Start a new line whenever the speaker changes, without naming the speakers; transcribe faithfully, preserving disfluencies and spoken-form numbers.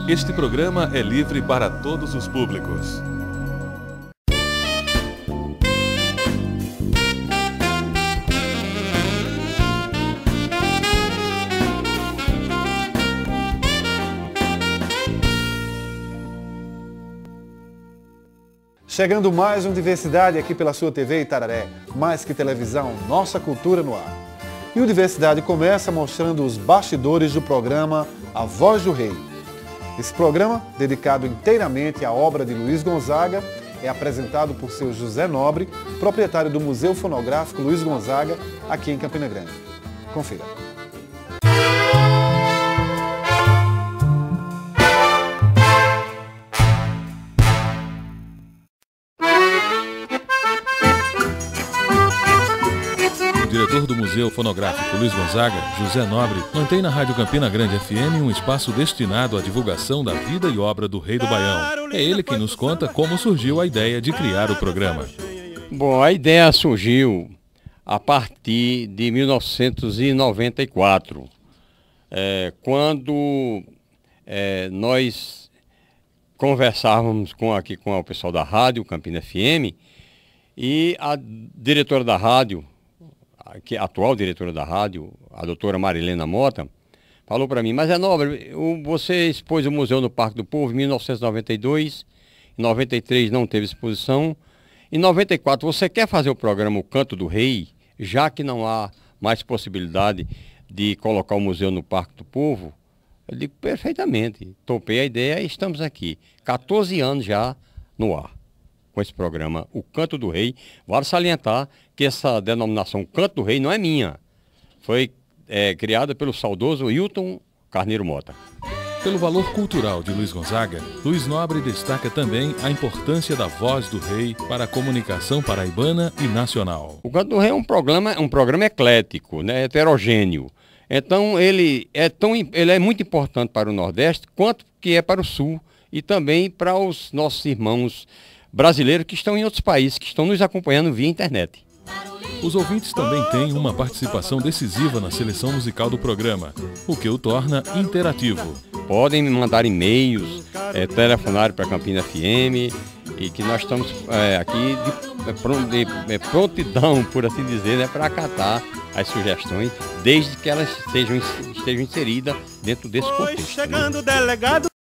Este programa é livre para todos os públicos.
Chegando mais um Diversidade aqui pela sua T V Itararé. Mais que televisão, nossa cultura no ar. E o Diversidade começa mostrando os bastidores do programa A Voz do Rei. Esse programa, dedicado inteiramente à obra de Luiz Gonzaga, é apresentado por seu José Nobre, proprietário do Museu Fonográfico Luiz Gonzaga, aqui em Campina Grande. Confira.
O diretor do Museu Fonográfico Luiz Gonzaga, José Nobre, mantém na Rádio Campina Grande F M um espaço destinado à divulgação da vida e obra do Rei do Baião. É ele quem nos conta como surgiu a ideia de criar o programa.
Bom, a ideia surgiu a partir de mil novecentos e noventa e quatro, é, quando é, nós conversávamos com, aqui com o pessoal da rádio, Campina F M, e a diretora da rádio, que é a atual diretora da rádio, a doutora Marilena Mota, falou para mim: mas é Nobre, você expôs o Museu no Parque do Povo em mil novecentos e noventa e dois, em noventa e três não teve exposição, em noventa e quatro você quer fazer o programa O Canto do Rei, já que não há mais possibilidade de colocar o museu no Parque do Povo? Eu digo: perfeitamente, topei a ideia e estamos aqui, quatorze anos já no ar, com esse programa O Canto do Rei. Vale salientar que essa denominação Canto do Rei não é minha. Foi é, criada pelo saudoso Hilton Carneiro Mota.
Pelo valor cultural de Luiz Gonzaga, Luiz Nobre destaca também a importância da voz do rei para a comunicação paraibana e nacional.
O Canto do Rei é um programa, um programa eclético, né, heterogêneo. Então ele é, tão, ele é muito importante para o Nordeste quanto que é para o Sul e também para os nossos irmãos brasileiros que estão em outros países, que estão nos acompanhando via internet.
Os ouvintes também têm uma participação decisiva na seleção musical do programa, o que o torna interativo.
Podem me mandar e-mails, é, telefonar para a Campina F M, e que nós estamos é, aqui de, de, de prontidão, por assim dizer, né, para acatar as sugestões, desde que elas sejam, estejam inseridas dentro desse contexto. Né?